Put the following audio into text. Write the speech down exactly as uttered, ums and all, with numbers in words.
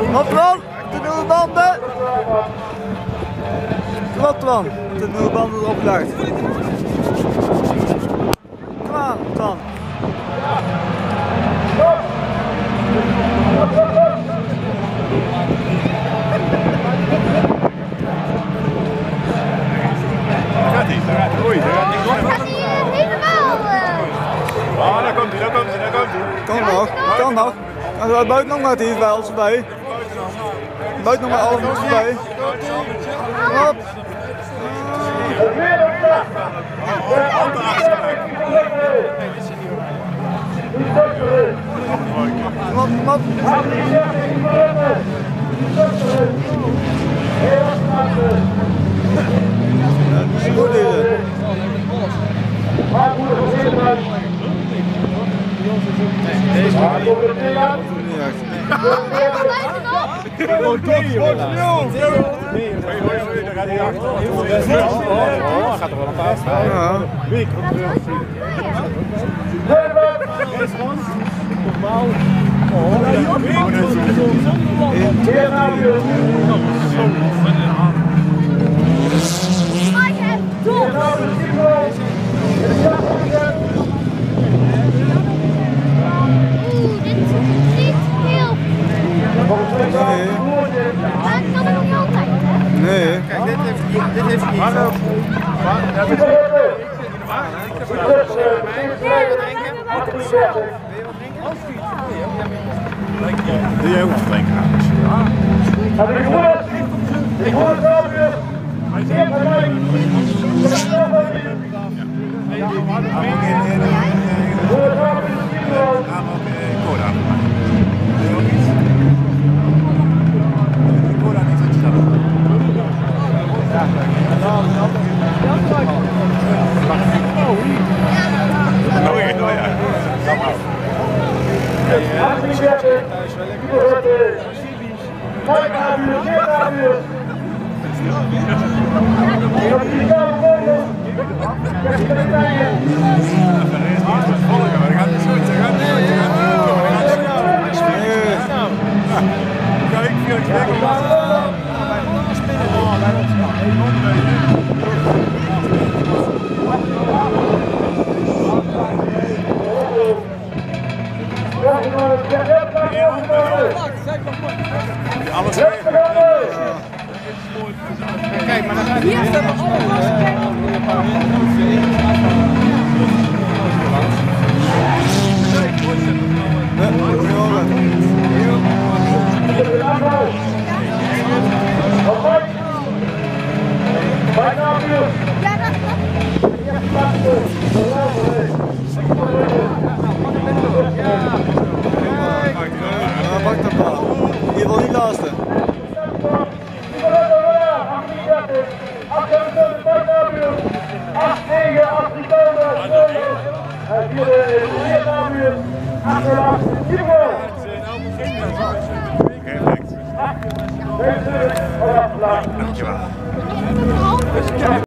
Wat dan? De nieuwe banden! Wat dan? De nieuwe banden erop gelegd. Kom aan, dan. Daar gaat hij, daar gaat hij. Oei, daar gaat hij. Gaat hij helemaal? Ah, daar komt hij, daar komt hij, daar komt hij. Kan nog, kan nog. En buiten nog gaat hij wel voorbij. Buiten nog maar alles voorbij. Hop. Wat, wat? Ja, dat is goed deze. Deze niet echt. Oh, die jongen. Nee, daar gaat hij achter. Oh, gaat er wel een paar staan. Ja. Wie controleert? Normaal. Oh, Nee. Kijk, dit heeft hij, dit heeft hij niet. Doe jij ook een flink aan? Ik hoor het wel weer. Alles kijk, maar dan gaat hier staan we alles. Pak dat maar. Je wil niet laatste. Dankjewel.